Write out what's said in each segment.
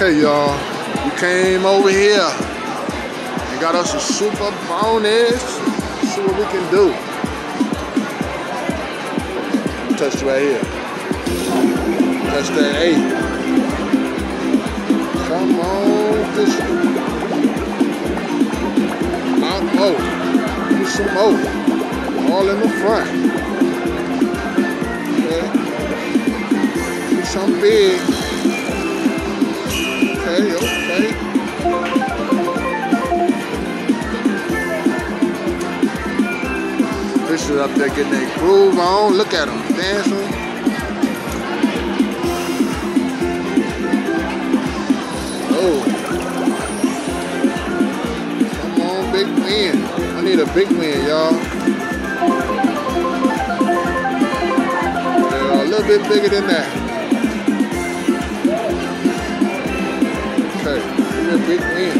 Okay, y'all, we came over here and got us a super bonus. See what we can do. Touch right here. Touch that 8. Come on, fish. Not more. Give some more. All in the front. Okay. Get something big. Okay. Fish is up there getting their groove on. Look at them dancing. Oh. Come on, big win. I need a big win, y'all. Yeah, a little bit bigger than that. A big win.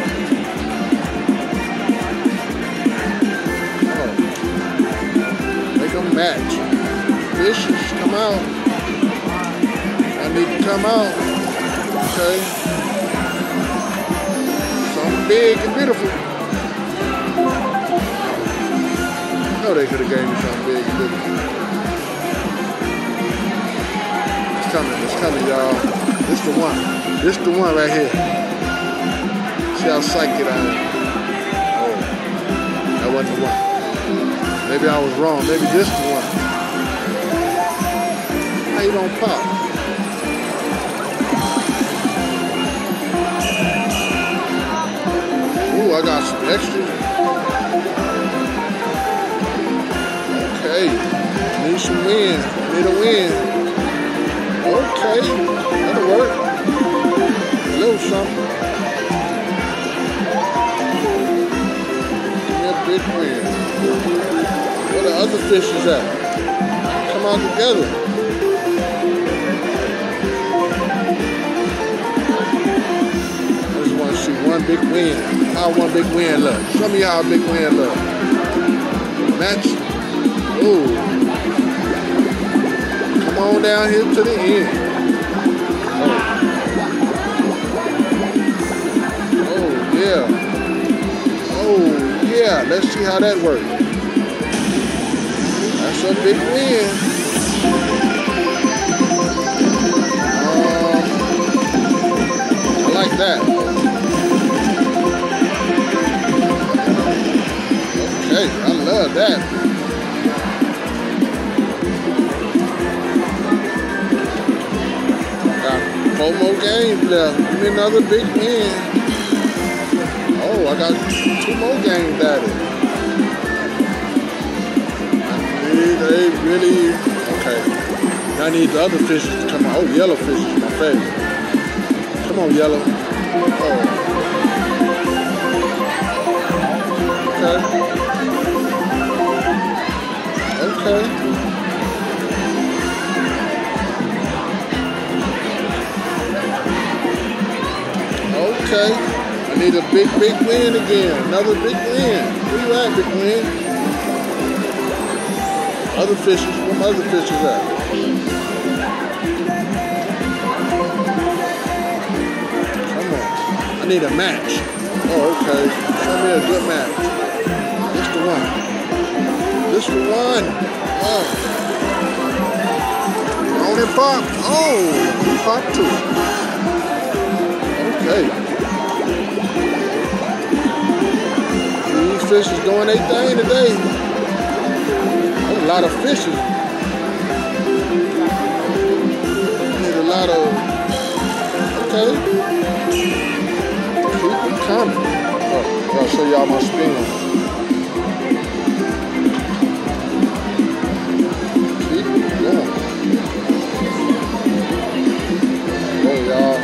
Oh. Make them match. Fishes, come out. I need to come out. Okay. Something big and beautiful. I know they could have gave me something big and beautiful. It's coming, y'all. This the one. This the one right here. See how psychic I am. Oh, that wasn't the one. Maybe I was wrong. Maybe this the one. How you don't pop? Ooh, I got some extras. Okay. Need some wind. Need a wind. Okay. That'll work. A little something. Big win. Where the other fishes at? Come out together. I just want to see one big win. How one big win look? Show me how a big win look. Match. Ooh. Come on down here to the end. Oh yeah. Yeah, let's see how that works. That's a big win. I like that. Okay, I love that. Got 4 more games left. Give me another big win. Oh, I got 2 more games at it. They really, okay. I need the other fishes to come out. Oh, yellow fish is my favorite. Come on, yellow. Oh. Okay. Okay. I need a big win again. Another big win. Where you at, big win? Other fishes. Where my other fishes at? Come on. I need a match. Oh, okay. Show me a good match. This the one. This the one. Oh. On and pop. Oh, he popped too. Okay. These fishes doing their thing today. There's a lot of fishes. Need a lot of. Okay. Keep them coming. Oh, I'll show y'all my spin. Keep it going. Oh, y'all.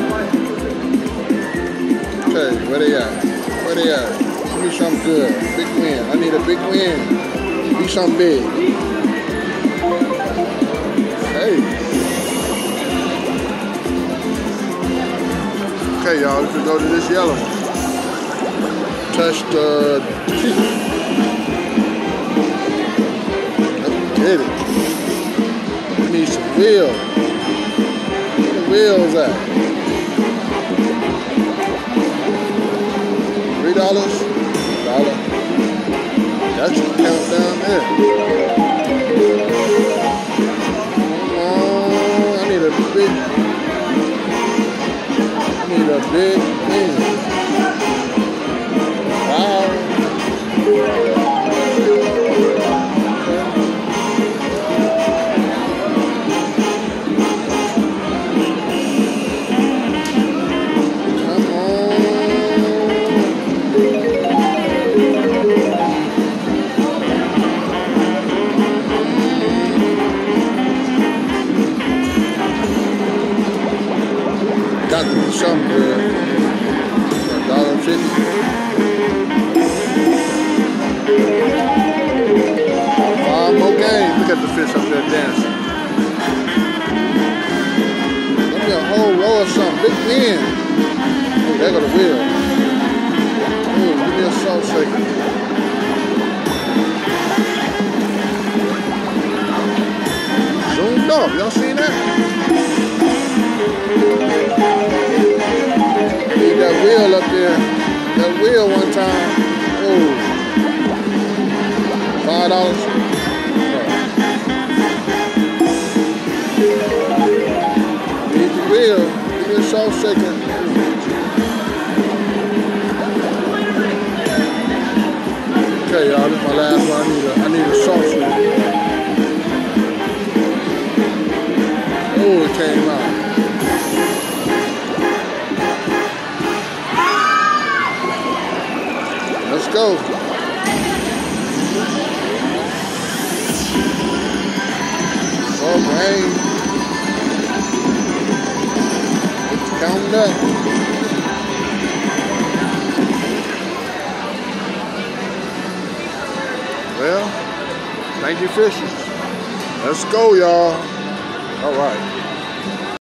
Okay, where they at? Where they at? Give me something good. Big win. I need a big win. Be something big. Hey. Okay, y'all. We can go to this yellow one. Touch the teeth. Let's get it. We need some wheels. Where the wheels at? $1. That's your countdown there. I need a big thing. Wow. Got to be something good. $1.50. Five more games. Look at the fish up there dancing. Give me a whole row of something. Big win. Oh, there go the wheel. Oh, give me a salt shaker. Zoomed up. Y'all seen that? Need that wheel up there. That wheel one time. Oh. $5. Need the wheel. Give me a salt shaker. Okay, y'all. This is my last one. I need a salt shaker. Oh, it came out. Let's go. Oh, rain. Counting up. Well, thank you, fishes. Let's go, y'all. All right.